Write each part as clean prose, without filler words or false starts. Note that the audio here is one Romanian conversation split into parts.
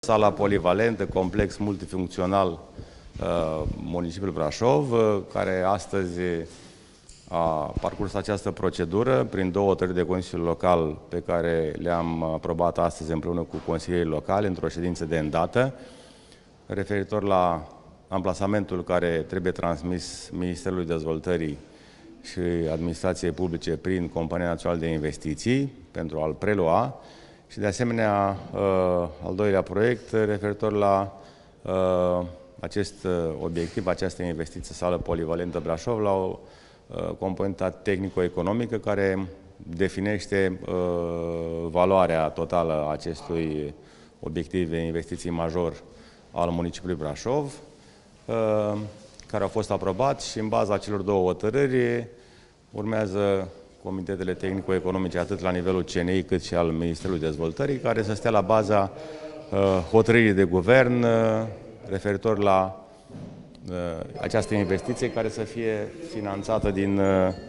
Sala polivalentă, complex multifuncțional municipiul Brașov, care astăzi a parcurs această procedură prin 2 hotărâri de Consiliul Local pe care le-am aprobat astăzi împreună cu consilierii locali într-o ședință de îndată, referitor la amplasamentul care trebuie transmis Ministerului Dezvoltării și Administrației Publice prin Compania Națională de Investiții pentru a-l prelua și de asemenea al doilea proiect referitor la acest obiectiv, această investiție sală polivalentă Brașov, la o componentă tehnico-economică care definește valoarea totală a acestui obiectiv de investiții major al municipiului Brașov, care au fost aprobați și în baza celor 2 hotărâri urmează comitetele tehnico-economice atât la nivelul CNI cât și al Ministerului Dezvoltării, care să stea la baza hotărârii de guvern referitor la această investiție care să fie finanțată din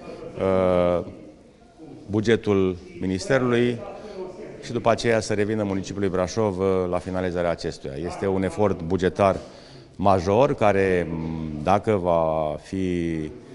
bugetul Ministerului și după aceea să revină municipiului Brașov la finalizarea acestuia. Este un efort bugetar major care, dacă va fi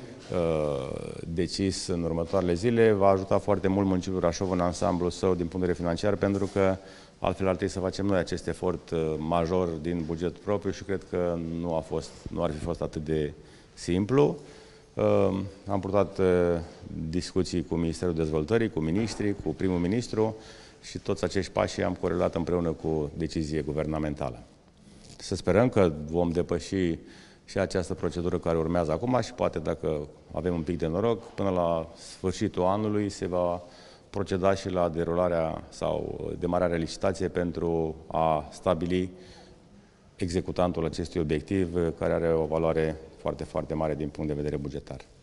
decis în următoarele zile, va ajuta foarte mult municipiul Brașov în ansamblul său din punct de vedere financiar, pentru că altfel ar trebui să facem noi acest efort major din buget propriu și cred că nu ar fi fost atât de simplu. Am purtat discuții cu Ministerul Dezvoltării, cu miniștrii, cu primul ministru și toți acești pași am corelat împreună cu decizie guvernamentală. Să sperăm că vom depăși și această procedură care urmează acum și poate, dacă avem un pic de noroc, până la sfârșitul anului se va proceda și la derularea sau demararea licitației pentru a stabili executantul acestui obiectiv, care are o valoare foarte, foarte mare din punct de vedere bugetar.